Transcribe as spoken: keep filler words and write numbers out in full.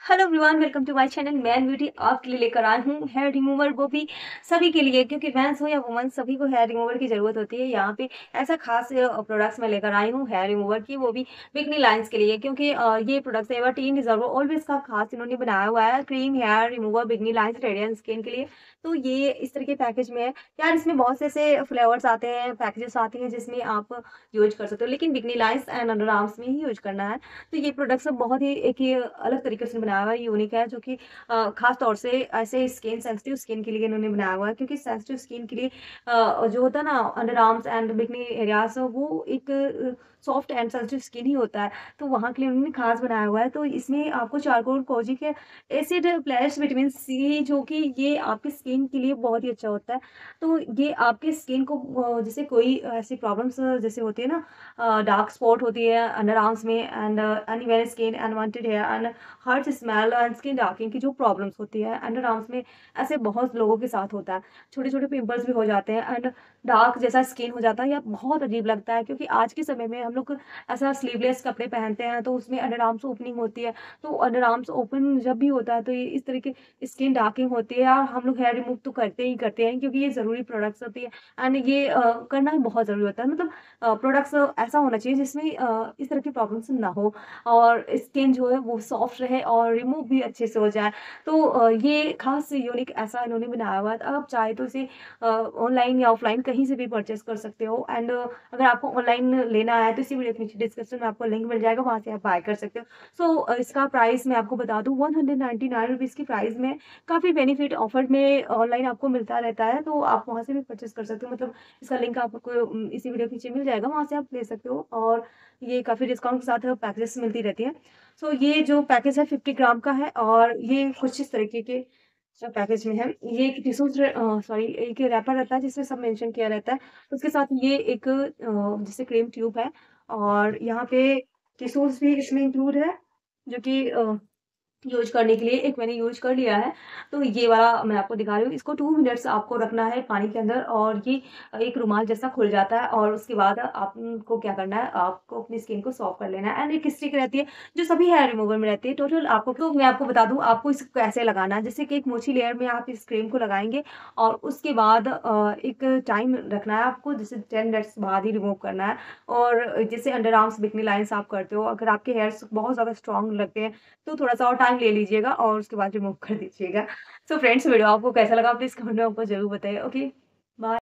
Hello everyone, welcome to my channel man beauty. आपके लिए लेकर आई हूँ हेयर रिमूवर, वो भी सभी के लिए, क्योंकि मेंस हो या वुमेन सभी को हेयर रिमूवर की ज़रूरत होती है। यहाँ पे ऐसा खास प्रोडक्ट्स मैं लेकर आई हूँ हेयर रिमूवर की, वो भी बिकनी लाइंस के लिए, क्योंकि अ, ये products Everteen reserve always का खास इन्होंने बनाया हुआ है cream hair remover bikini lines radiant skin के लिए। तो ये इस तरह के पैकेज में है यार। इसमें बहुत से ऐसे फ्लेवर्स आते हैं, पैकेजेस आती हैं जिसमें आप यूज कर सकते हो, लेकिन bikini lines and underarms में ही यूज करना है। तो ये प्रोडक्ट्स बहुत ही एक ये अलग तरीके से बनाया हुआ है, यूनिक है, जो कि अ, खास तौर से ऐसे स्किन सेंसिटिव स्किन के लिए इन्होंने बनाया हुआ है, क्योंकि सेंसिटिव स्किन के लिए अ, जो होता है ना underarms and bikini areas, वो एक सॉफ्ट एंड सेंसिटिव स्किन ही होता है। तो वहाँ के लिए उन्होंने खास बनाया हुआ है। तो इसमें आपको charcoal kojic acid plus vitamin C, जो कि ये आपकी स्किन के लिए बहुत ही अच्छा होता है। तो ये आपके स्किन को अ, जैसे कोई ऐसी प्रॉब्लम्स जैसे होती है ना, डार्क स्पॉट होती है अंडर आर्म्स में and uneven skin, unwanted hair and harsh smell and skin darkening की जो प्रॉब्लम्स होती है अंडर आर्म्स में, ऐसे बहुत लोगों के साथ होता है। छोटे छोटे पिंपल्स भी हो जाते हैं एंड डार्क जैसा स्किन हो जाता है, या बहुत अजीब लगता है, क्योंकि आज के समय में हम लोग ऐसा स्लीवलेस कपड़े पहनते हैं तो उसमें अंडर आर्म्स ओपनिंग होती है। तो अंडर आर्म्स ओपन जब भी होता है तो ये इस तरह की स्किन डार्किंग होती है, और हम लोग हेयर रिमूव तो करते ही करते हैं, क्योंकि ये ज़रूरी प्रोडक्ट्स होती है एंड ये अ, करना बहुत ज़रूरी होता है। मतलब प्रोडक्ट्स ऐसा होना चाहिए जिसमें अ, इस तरह की प्रॉब्लम्स ना हो, और स्किन जो है वो सॉफ्ट रहे और रिमूव भी अच्छे से हो जाए। तो अ, ये खास यूनिक ऐसा इन्होंने बनाया हुआ है। तो आप चाहे तो इसे ऑनलाइन या ऑफलाइन कहीं से भी परचेज कर सकते हो। एंड अगर आपको ऑनलाइन लेना है तो इसी वीडियो के नीचे डिस्क्रिप्शन में आपको लिंक मिल जाएगा, वहाँ से आप बाय कर सकते हो। सो इसका प्राइस मैं आपको बता दूँ, one hundred ninety nine rupees की प्राइस में काफ़ी बेनिफिट ऑफर में ऑनलाइन आपको मिलता रहता है, तो आप वहाँ से भी परचेज कर सकते हो। मतलब इसका लिंक आपको उम, इसी वीडियो के नीचे मिल जाएगा, वहाँ से आप ले सकते हो। और ये काफ़ी डिस्काउंट के साथ पैकेजेस मिलती रहती हैं। सो ये जो पैकेज है फिफ्टी ग्राम का है, और ये कुछ इस तरीके के जो पैकेज में है। ये एक टिश्यूज़ अ, सॉरी, एक रैपर रहता है जिसमें सब मेंशन किया रहता है। उसके साथ ये एक अ, जैसे क्रीम ट्यूब है, और यहाँ पे टिश्यूज़ भी इसमें इंक्लूड है, जो कि अ यूज़ करने के लिए एक मैंने यूज़ कर लिया है। तो ये वाला मैं आपको दिखा रही हूँ। इसको टू मिनट्स आपको रखना है पानी के अंदर, और ये एक रुमाल जैसा खुल जाता है, और उसके बाद आपको क्या करना है, आपको अपनी स्किन को सॉफ्ट कर लेना है। एंड एक स्टिक रहती है जो सभी हेयर रिमूवर में रहती है। टोटल आपको, तो मैं आपको बता दूँ आपको इसको कैसे लगाना है। जैसे कि एक मोची लेयर में आप इस क्रीम को लगाएँगे, और उसके बाद अ, एक टाइम रखना है आपको, जैसे टेन मिनट्स बाद ही रिमूव करना है। और जैसे अंडर आर्म्स बिकनी लाइन्स आप करते हो, अगर आपके हेयर्स बहुत ज़्यादा स्ट्रॉन्ग लगते हैं तो थोड़ा-सा और टाइम ले लीजिएगा और उसके बाद रिमूव कर दीजिएगा। सो फ्रेंड्स, वीडियो आपको कैसा लगा प्लीज़ कमेंट में हमको ज़रूर बताइए। ओके।